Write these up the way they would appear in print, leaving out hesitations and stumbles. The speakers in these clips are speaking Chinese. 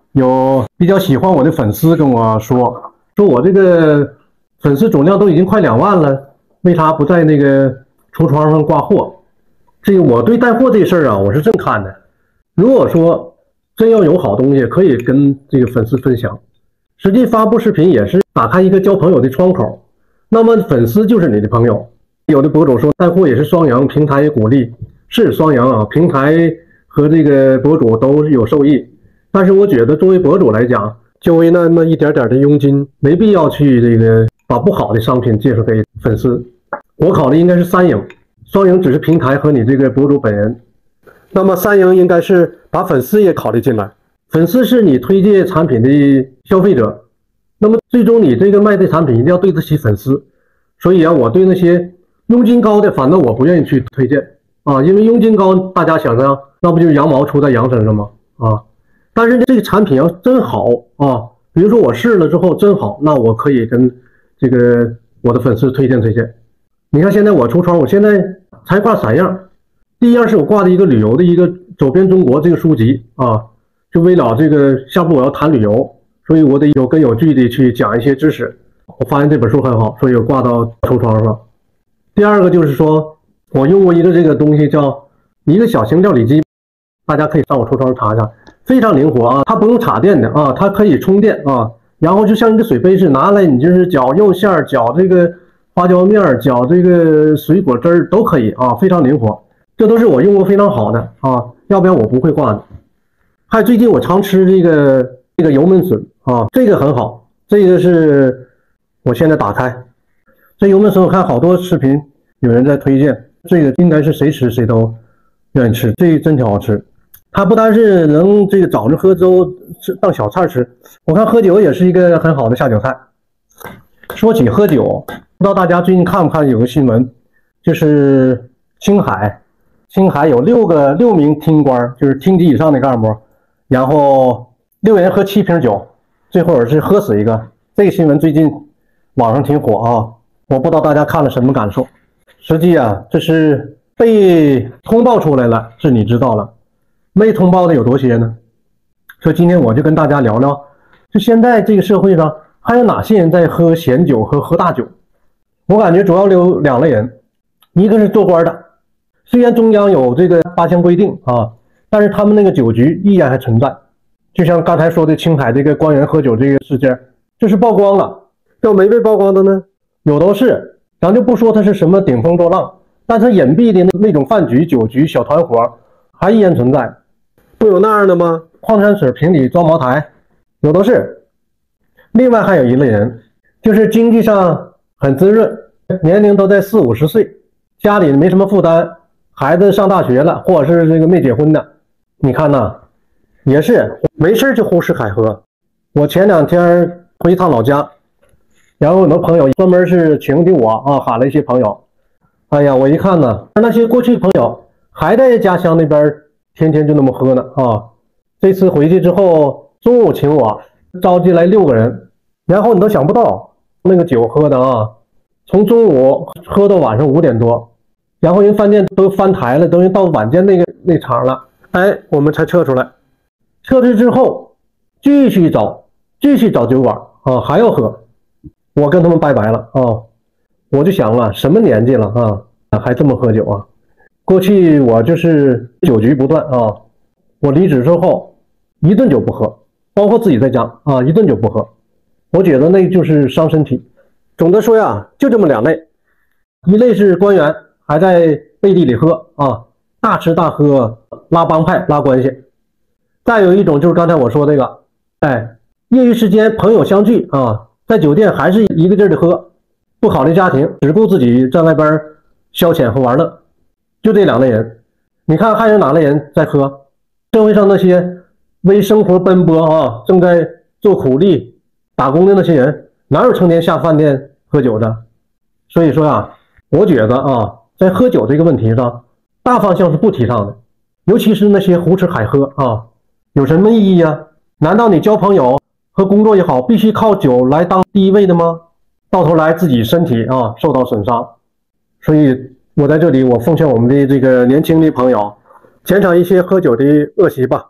有比较喜欢我的粉丝跟我说我这个粉丝总量都已经快2万了，为啥不在那个橱窗上挂货？这个我对带货这事儿啊，我是这么看的。如果说真要有好东西，可以跟这个粉丝分享。实际发布视频也是打开一个交朋友的窗口，那么粉丝就是你的朋友。有的博主说带货也是双赢，平台也鼓励，是双赢啊，平台和这个博主都有受益。但是我觉得作为博主来讲，就为那么一点点的佣金，没必要去这个把不好的商品介绍给粉丝。我考虑应该是3赢，双赢只是平台和你这个博主本人。那么3赢应该是把粉丝也考虑进来，粉丝是你推荐产品的消费者，那么最终你这个卖的产品一定要对得起粉丝。所以啊，我对那些佣金高的，反正我不愿意去推荐啊，因为佣金高，大家想想，那不就是羊毛出在羊身上吗？啊，但是这个产品要真好啊，比如说我试了之后真好，那我可以跟这个我的粉丝推荐。你看现在我橱窗，我现在才挂3样。第一样是我挂的一个旅游的一个走遍中国这个书籍啊，就为了这个下部我要谈旅游，所以我得有根有据的去讲一些知识。我发现这本书很好，所以我挂到橱窗上。第二个就是说我用过一个这个东西叫一个小型料理机，大家可以上我橱窗查一下，非常灵活啊，它不用插电的啊，它可以充电啊，然后就像一个水杯似的，拿来你就是搅肉馅儿、搅这个花椒面、搅这个水果汁儿都可以啊，非常灵活。这都是我用过非常好的啊，要不然我不会挂的。还有最近我常吃这个油焖笋啊，这个很好，这个是我现在打开这油焖笋，我看好多视频有人在推荐，这个应该是谁吃谁都愿意吃，这个真挺好吃。它不单是能这个早上喝粥吃当小菜吃，我看喝酒也是一个很好的下酒菜。说起喝酒，不知道大家最近看不看有个新闻，就是青海有6名厅官，就是厅级以上的干部，然后6人喝7瓶酒，最后是喝死一个。这个新闻最近网上挺火啊，我不知道大家看了什么感受。实际啊，这是被通报出来了，是你知道了，没通报的有多些呢？所以今天我就跟大家聊聊，就现在这个社会上还有哪些人在喝闲酒和喝大酒。我感觉主要有2类人，一个是做官的，虽然中央有这个8项规定啊，但是他们那个酒局依然还存在。就像刚才说的青海这个官员喝酒这个事件，就是曝光了。要没被曝光的呢，有都是，咱就不说他是什么顶风作浪，但他隐蔽的那种饭局、酒局、小团伙还依然存在。不有那样的吗？矿泉水瓶里装茅台，有都是。另外还有一类人，就是经济上很滋润，年龄都在40、50岁，家里没什么负担，孩子上大学了，或者是这个没结婚的，你看呐，也是没事就胡吃海喝。我前2天回一趟老家，然后很多朋友专门是请的我啊，喊了一些朋友。哎呀，我一看呢，那些过去朋友还在家乡那边天天就那么喝呢啊。这次回去之后，中午请我召集来6个人，然后你都想不到那个酒喝的啊，从中午喝到晚上5点多，然后人饭店都翻台了，都到晚间那场了，哎，我们才撤出来。撤出之后继续找酒馆啊，还要喝。我跟他们拜拜了啊！我就想了，什么年纪了啊，还这么喝酒啊？过去我就是酒局不断啊，我离职之后一顿酒不喝，包括自己在家啊，一顿酒不喝。我觉得那就是伤身体。总的说呀，就这么2类，一类是官员还在背地里喝啊，大吃大喝，拉帮派拉关系；再有一种就是刚才我说这个，哎，业余时间朋友相聚啊，在酒店还是一个劲儿的喝，不考虑家庭，只顾自己在外边消遣和玩乐，就这2类人。你看还有哪类人在喝？社会上那些为生活奔波啊，正在做苦力打工的那些人，哪有成天下饭店喝酒的？所以说呀，我觉得啊，在喝酒这个问题上，大方向是不提倡的，尤其是那些胡吃海喝啊，有什么意义啊？难道你交朋友和工作也好，必须靠酒来当第一位的吗？到头来自己身体啊受到损伤。所以我在这里我奉劝我们的这个年轻的朋友，减少一些喝酒的恶习吧。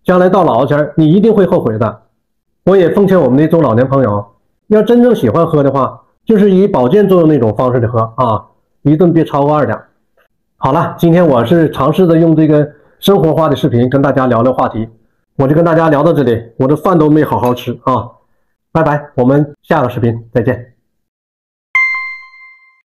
将来到老前你一定会后悔的。我也奉劝我们的中老年朋友，要真正喜欢喝的话，就是以保健作用那种方式的喝啊，一顿别超过2两。好了，今天我是尝试的用这个生活化的视频跟大家聊聊话题，我就跟大家聊到这里，我的饭都没好好吃啊，拜拜，我们下个视频再见。